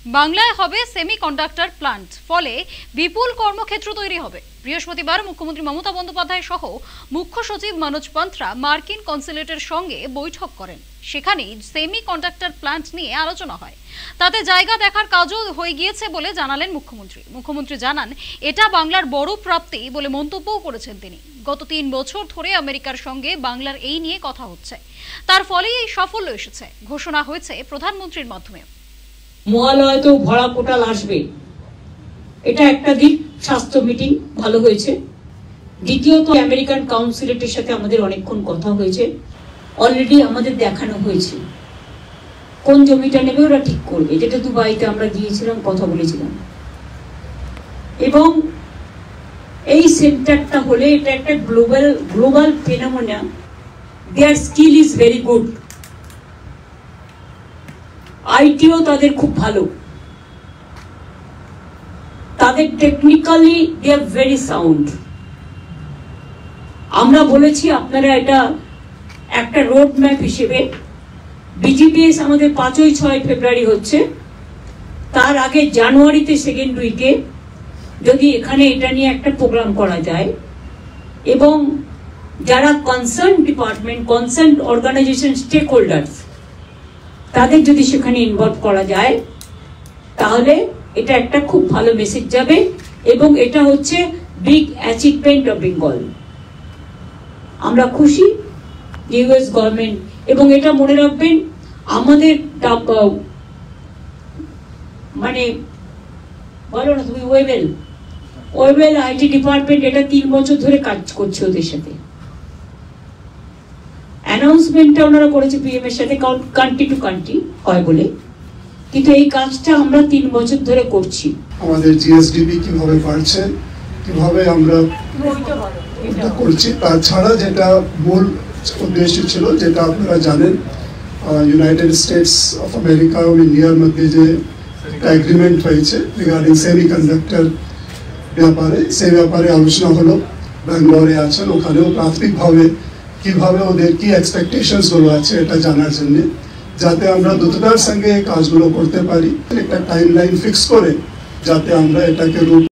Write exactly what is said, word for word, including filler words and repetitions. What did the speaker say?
বাংলায় হবে semiconductor plant, ফলে বিপুল কর্মক্ষেত্র তৈরি হবে। বৃহস্পতিবার মুখ্যমন্ত্রী মমতা বন্দ্যোপাধ্যায় সহ মুখ্য সচিব মনোজ পান্থরা মার্কিন কনসুলেটের সঙ্গে বৈঠক করেন। সেখানেই সেমিকন্ডাক্টর প্লান্ট নিয়ে আলোচনা হয়। তাতে জায়গা দেখার কাজও হয়ে গিয়েছে বলে জানালেন মুখ্যমন্ত্রী। মুখ্যমন্ত্রী জানান, এটা বাংলার বড় প্রাপ্তি বলে মন্তব্যও করেছেন তিনি। গত তিন বছর ধরে আমেরিকার সঙ্গে বাংলার এই নিয়ে কথা হচ্ছে, তার ফলেই এই সাফল্য এসেছে। ঘোষণা হয়েছে প্রধানমন্ত্রীর মাধ্যমে। মহালয় তো ভরা পোটাল আসবে, এটা একটা দিক। স্বাস্থ্য মিটিং ভালো হয়েছে। দ্বিতীয়ত আমেরিকান কাউন্সিলেটের সাথে আমাদের অনেকক্ষণ কথা হয়েছে। অলরেডি আমাদের দেখানো হয়েছে কোন জমিটা নেবে, ওরা ঠিক করবে, যেটা দুবাইতে আমরা গিয়েছিলাম, কথা বলেছিলাম। এবং এই সেন্টারটা হলে এটা একটা global global phenomena. Their skill is very good. আইটিও তাদের খুব ভালো, তাদের technically they are very sound. আমরা বলেছি আপনারা এটা একটা রোড ম্যাপ হিসেবে, বিজিপিএস আমাদের পাঁচই ছয় ফেব্রুয়ারি হচ্ছে, তার আগে জানুয়ারিতে সেকেন্ড উইকে যদি এখানে এটা নিয়ে একটা প্রোগ্রাম করা যায় এবং যারা concern department, concern organisation, stakeholders, তাদের যদি সেখানে ইনভলভ করা যায়, তাহলে এটা একটা খুব ভালো মেসেজ যাবে। এবং এটা হচ্ছে বিগ অ্যাচিভমেন্ট অফ বেঙ্গল। আমরা খুশি ইউএস গভর্নমেন্ট। এবং এটা মনে রাখবেন, আমাদের মানে বলো না তুমি, ওয়েবেল ওয়েবেল আইটি ডিপার্টমেন্ট এটা তিন বছর ধরে কাজ করছে ওদের সাথে। অ্যানাউন্সমেন্টটা ওনারা করেছে পিএম এর সাথে, কান্ট্রি টু কান্ট্রি হয় বলে, কিন্তু এই কাজটা আমরা তিন বছর ধরে করছি। আমাদের জিএসডিপি কিভাবে বাড়ছে, কিভাবে আমরা এটা করছি, তাছাড়া যেটা মূল উদ্দেশ্য ছিল, যেটা আপনারা জানেন, ইউনাইটেড স্টেটস অফ আমেরিকা ও ইন্ডিয়ার মধ্যে যে একটা এগ্রিমেন্ট হয়েছে রিগার্ডিং সেমিকন্ডাক্টর ব্যাপারে, সেই ব্যাপারে আলোচনা হলো। ব্যাঙ্গালোরে আছেন, ওখানেও প্রাথমিকভাবে কিভাবে ওদের কি এক্সপেকটেশনস গুলো আছে এটা জানার জন্য, যাতে আমরা দ্রুততার সঙ্গে কাজগুলো করতে পারি, একটা টাইম লাইন ফিক্স করে যাতে আমরা এটাকে রূপ